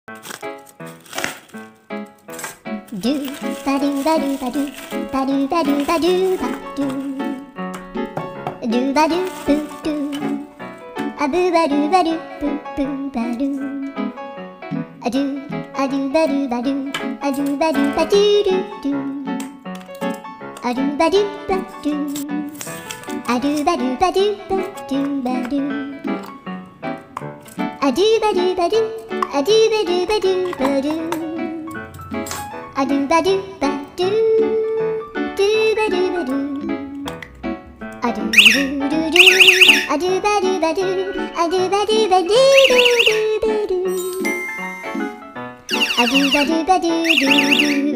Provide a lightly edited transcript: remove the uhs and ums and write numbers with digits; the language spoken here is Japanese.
ドゥバドゥバドゥバドゥバドゥバドゥバドゥバドゥドゥバドゥブドゥアブバドゥバドゥブブバドゥアドゥアドゥバドゥバドゥアドゥバドゥバドゥドゥドゥアドゥバドゥバドゥアドゥバドゥバドゥバドゥバドゥアドゥバドゥバドゥアドゥバドゥバドゥバドゥアドゥバドゥバドゥドゥバドゥバドゥアドゥドゥドゥドゥアドゥバドゥバドゥアドゥバドゥバドゥドゥドゥバドゥアドゥバドゥバドゥドゥドゥ